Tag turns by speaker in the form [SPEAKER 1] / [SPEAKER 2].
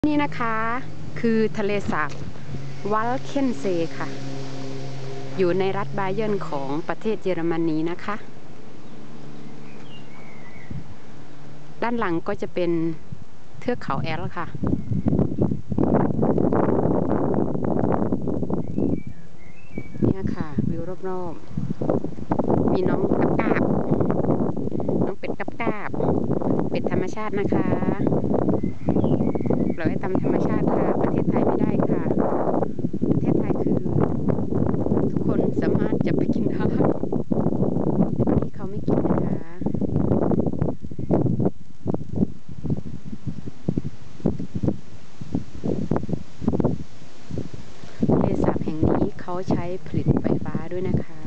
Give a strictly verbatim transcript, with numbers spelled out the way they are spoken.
[SPEAKER 1] นี่นะคะคือทะเลสาบวัลเคนเซค่ะอยู่ในรัฐบาเยิร์นของประเทศเยอรมนีนะคะด้านหลังก็จะเป็นเทือกเขาแอลค่ะนี่ค่ะวิวรอบๆมีน้องกับกาบน้องเป็ดกับกาบเป็ดธรรมชาตินะคะปล่อยให้ตามธรรมชาติค่ะประเทศไทยไม่ได้ค่ะประเทศไทยคือทุกคนสามารถจะไปกินได้แต่ที่เขาไม่กินนะคะทะเลสาบแห่งนี้เขาใช้ผลิตไฟฟ้าด้วยนะคะ